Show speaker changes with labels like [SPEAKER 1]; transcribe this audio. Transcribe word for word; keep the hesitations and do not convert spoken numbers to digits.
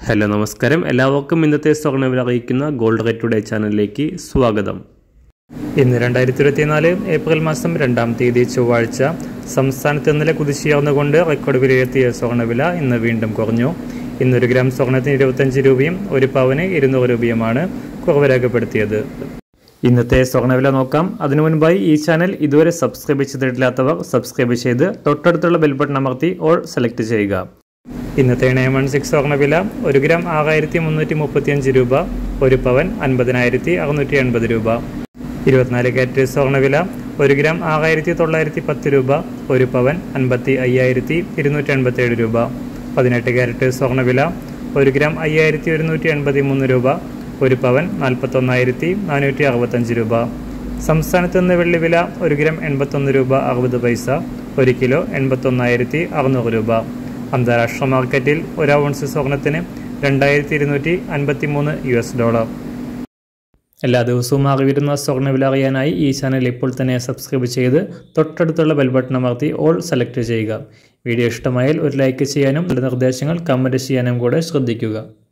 [SPEAKER 1] Hello നമസ്കാരം, എല്ലാവർക്കും ഇന്നത്തെ സ്വർണ്ണവില അറിയിക്കുന്ന ഗോൾഡ് റേറ്റ് ടുഡേ ചാനലിലേക്ക് സ്വാഗതം. ഇന്ന് രണ്ടായിരത്തി ഇരുപത്തിനാല് ഏപ്രിൽ മാസം രണ്ടാം തീയതി ചൊവ്വാഴ്ച സംസ്ഥാനത്ത് ഇന്നലെ കുതിച്ചുയർന്നുകൊണ്ട് റെക്കോർഡ് വിലയിരുത്തിയ സ്വർണ്ണവില ഇന്ന് വീണ്ടും കുറഞ്ഞു. ഇന്നൊരു ഗ്രാം സ്വർണ്ണത്തിന് ഇരുപത്തഞ്ച് രൂപയും ഒരു പവന് ഇരുന്നൂറ് രൂപയുമാണ് കുറവ് രേഖപ്പെടുത്തിയത്. ഇന്നത്തെ സ്വർണ്ണവില നോക്കാം. അതിനു മുൻപായി ഈ ചാനൽ ഇതുവരെ സബ്സ്ക്രൈബ് ചെയ്തിട്ടില്ലാത്തവർ സബ്സ്ക്രൈബ് ചെയ്ത് തൊട്ടടുത്തുള്ള ബെൽ ബട്ടൺ അമർത്തി ഓൾ സെലക്ട് ചെയ്യുക. ഇന്നത്തെ നയൻ വൺ സിക്സ് സ്വർണ്ണവില ഒരു ഗ്രാം ആറായിരത്തി മുന്നൂറ്റി മുപ്പത്തിയഞ്ച് രൂപ, ഒരു പവൻ അൻപതിനായിരത്തി അറുന്നൂറ്റി എൺപത് രൂപ. ഇരുപത്തിനാല് കാരറ്റ് സ്വർണ്ണവില ഒരു ഗ്രാം ആറായിരത്തി തൊള്ളായിരത്തി പത്ത് രൂപ, ഒരു പവൻ അൻപത്തി അയ്യായിരത്തി ഇരുന്നൂറ്റി എൺപത്തി ഏഴ് രൂപ. പതിനെട്ട് കാരറ്റ് സ്വർണ്ണവില ഒരു ഗ്രാം അയ്യായിരത്തി ഒരുന്നൂറ്റി എൺപത്തി മൂന്ന് രൂപ, ഒരു പവൻ നാൽപ്പത്തൊന്നായിരത്തി നാനൂറ്റി അറുപത്തഞ്ച് രൂപ. സംസ്ഥാനത്ത് നിന്ന് വെള്ളിവില ഒരു ഗ്രാം എൺപത്തൊന്ന് രൂപ അറുപത് പൈസ, ഒരു കിലോ എൺപത്തൊന്നായിരത്തി അറുന്നൂറ് രൂപ. അന്താരാഷ്ട്ര മാർക്കറ്റിൽ ഒരു ഔൺസ് സ്വർണത്തിന് രണ്ടായിരത്തി ഇരുന്നൂറ്റി അൻപത്തി മൂന്ന് യു എസ് ഡോളർ. എല്ലാ ദിവസവും മാറി വരുന്ന സ്വർണ്ണവില അറിയാനായി ഈ ചാനൽ ഇപ്പോൾ തന്നെ സബ്സ്ക്രൈബ് ചെയ്ത് തൊട്ടടുത്തുള്ള ബെൽ ബട്ടൺ അമർത്തി ഓൾ സെലക്ട് ചെയ്യുക. വീഡിയോ ഇഷ്ടമായാൽ ഒരു ലൈക്ക് ചെയ്യാനും നിർദ്ദേശങ്ങൾ കമൻറ്റ് ചെയ്യാനും കൂടെ ശ്രദ്ധിക്കുക.